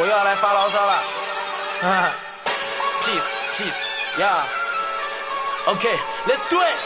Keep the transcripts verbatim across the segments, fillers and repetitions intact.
我又要来发牢骚了。啊 ，peace peace yeah。Okay, let's do it.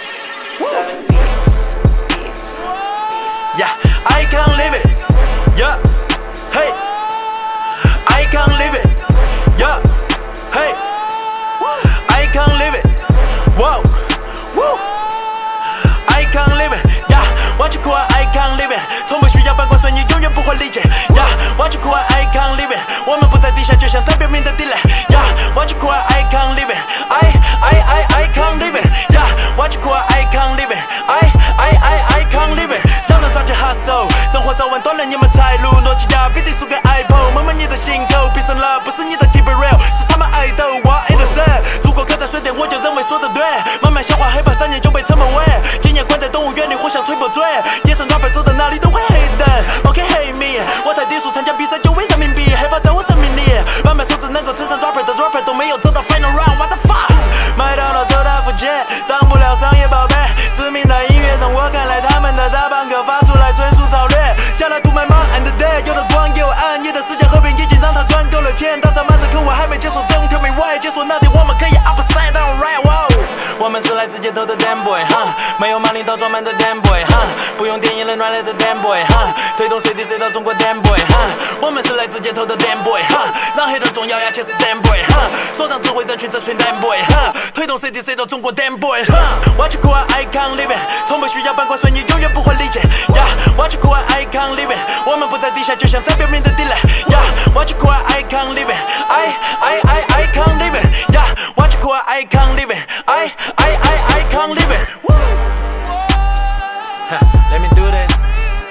Yeah, I can't live it. Yeah, hey, I can't live it. Yeah, hey, I can't live it. Whoa, woo, I can't live it. Yeah, watch you cry, I can't live it. 从不需要半罐水，你永远不会理解。Yeah, watch you cry, I can't live it. 我们不在地下，就像在表面的地雷。Yeah, watch you cry, I can't live it. I, I, I, I can't live it. Yeah, watch you cry, I can't live it. I, I, I, I can't live it. 上头抓紧 hustle， 生活早晚锻炼你们财路。诺基亚必定输给 Apple， 摸摸你的心口。Peace and love 不是你的 keep it real， 是他们爱豆。我爱的是，如果刻在水点，我就认为说的对。慢慢消化黑怕三年就被称门卫，今年关在动物园里互相吹破嘴。野生 rapper 走到哪里都会黑的。OK hate me， 我太低俗，参加比赛就为人民币，黑怕在我生命里。慢慢数字能够称上 rapper 的 rapper 都没有走到 final round。What the fuck？ 麦当劳走到福建，当不了商业宝贝。知名的音乐让我看来他们的大棒歌发出来纯属草掠。下来 to my mom and dad， 有的光有暗夜的世界和平已经让他赚够了钱。搭上马车可我还没结束 ，Don't tell me why， 结束那天我们可以 upside down right。Wow， 我们是来自街头的 damn boy， 哈，没有马林岛装满的 damn boy， 哈，不用电影人暖来的 damn boy， 哈，推动 C D C 到中国 damn boy， 哈，我们是来自街头的 damn boy， 哈，让黑的重要牙签是 damn boy， 哈，手上指挥人群这群 damn boy， 哈，推动 C D C 到中国 damn boy， 哈 ，Watch you cry I can't live it， 从不需要半罐水，你永远不会理解。Yeah，Watch you cry I can't live it， 我们不在地下，就像在表面的地雷。Yeah，Watch you cry I can't live it，I I I I can't live it。Yeah，Watch you cry I can't live it，I I I I can't live it。Let me do this.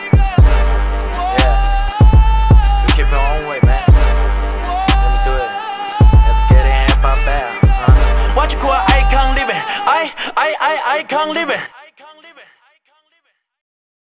Yeah, you keep your own way, man. Let me do it. Let's get it hip hop back. Huh? Watch you cry, I can't live it. I I I I can't live it.